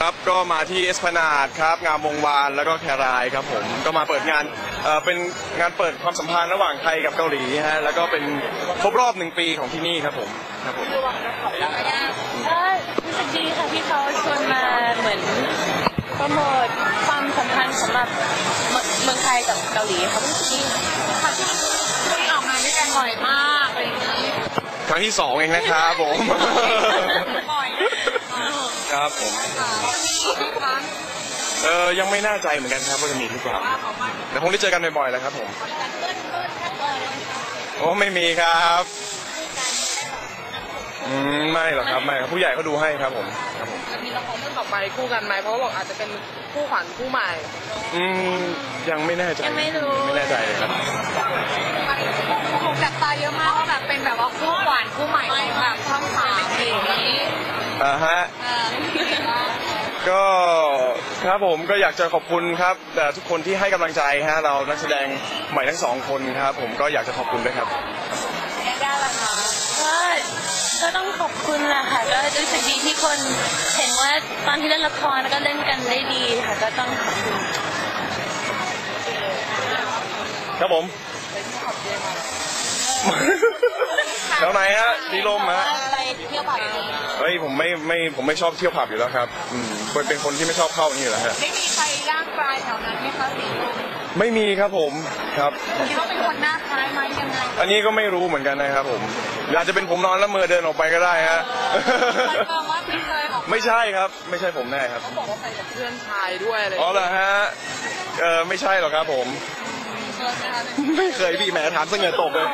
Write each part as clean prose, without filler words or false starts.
ครับก็มาที่เอสพลานาดครับงามวงวานแล้วก็แครายครับผมก็มาเปิดงานเป็นงานเปิดความสัมพันธ์ระหว่างไทยกับเกาหลีฮะแล้วก็เป็นครบรอบ1 ปีของที่นี่ครับผมครับผมก็รู้สึกดีค่ะที่เขาชวนมาเหมือนโปรโมทความสัมพันธ์สำหรับเมืองไทยกับเกาหลีค่ะรู้สึกดีค่ะที่ออกมาด้วยกันบ่อยมากอะไรอย่างนี้ครั้งที่2เองนะครับผมครับผมยังไม่แน่ใจเหมือนกันครับว่าจะมีหรือเปล่าแต่คงได้เจอกันบ่อยๆแล้วครับผมโอ้ไม่มีครับไม่หรอกครับไม่ครับผู้ใหญ่เขาดูให้ครับผมครับผมจะมีละครเรื่องต่อไปคู่กันไหมเพราะว่าบอกอาจจะเป็นคู่ขวัญคู่ใหม่ยังไม่แน่ใจไม่แน่ใจเลยครับผมจับตาเยอะมากว่าแบบเป็นแบบว่าคู่ขวัญคู่ใหม่ของแบบช่อง3อะไรอย่างนี้ฮะก็ครับผมก็อยากจะขอบคุณครับแต่ทุกคนที่ให้กำลังใจฮะเรานักแสดงใหม่ทั้ง2 คนครับผมก็อยากจะขอบคุณด้วยครับได้ละค่ะก็ต้องขอบคุณแหละค่ะก็รู้สึกดีที่คนเห็นว่าตอนที่เล่นละครก็เล่นกันได้ดีค่ะก็ต้องขอบคุณครับผมแล้วไหนฮะที่ลมฮะไปเที่ยวผับเฮ้ยผมไม่ชอบเที่ยวผับอยู่แล้วครับเป็นคนที่ไม่ชอบเข้านี่อยู่แล้วฮะไม่มีใครย่างปลายแถวนั้นไหมคะสีลมไม่มีครับผมครับคิดว่าเป็นคนหน้าคล้ายไหมยังไงอันนี้ก็ไม่รู้เหมือนกันนะครับผมอาจจะเป็นผมนอนแล้วมือเดินออกไปก็ได้ฮะไม่ใช่ครับไม่ใช่ผมแน่ครับเขาบอกว่าไปกับเพื่อนชายด้วยเลยอ๋อเหรอฮะไม่ใช่หรอกครับผมไม่เคยพี่แหมถามเสงตกเลย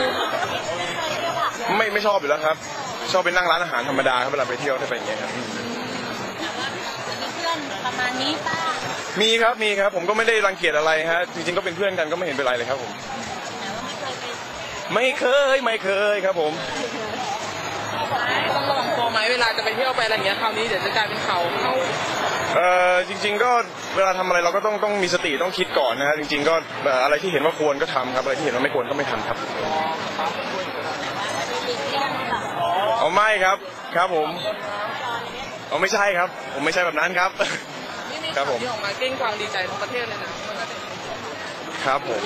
ไม่ชอบอยู่แล้วครับชอบไปนั่งร้านอาหารธรรมดาครับเวลาไปเที่ยวถ้าไปอย่างเงี้ยครับเพื่อนประมาณนี้ป้ามีครับผมก็ไม่ได้รังเกียจอะไรฮะจริงๆก็เป็นเพื่อนกันก็ไม่เห็นเป็นไรเลยครับผมไม่เคยครับผมต้องระวังตัวไหมเวลาจะไปเที่ยวไปอะไรอย่างเงี้ยคราวนี้เดี๋ยวจะกลายเป็นเขาจริงๆก็เวลาทำอะไรเราก็ต้องมีสติต้องคิดก่อนนะฮะจริงๆก็อะไรที่เห็นว่าควรก็ทำครับอะไรที่เห็นว่าไม่ควรก็ไม่ทำครับเอาไม่ครับผมเอาไม่ใช่ครับผมไม่ใช่แบบนั้นครับครับผมที่ออกมาเก้งกวางดีใจทั้งประเทศเลยนะครับผม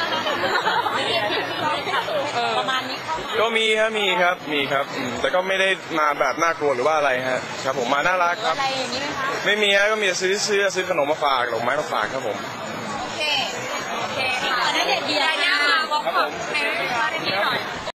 ประมาณนี้ก็มีครับแต่ก็ไม่ได้มาแบบน่ากลัวหรือว่าอะไรฮะครับผมมาน่ารักครับอะไรอย่างนี้ไหมคะไม่มีฮะก็มีซื้อเสื้อซื้อขนมมาฝากดอกไม้มาฝากครับผมโอเคค่ะได้เด็ดดีนะบอกขอบ